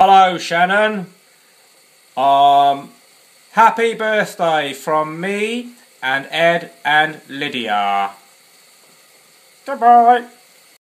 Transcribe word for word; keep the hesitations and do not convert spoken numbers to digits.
Hello, Shannon. Um, happy birthday from me and Ed and Lydia. Goodbye.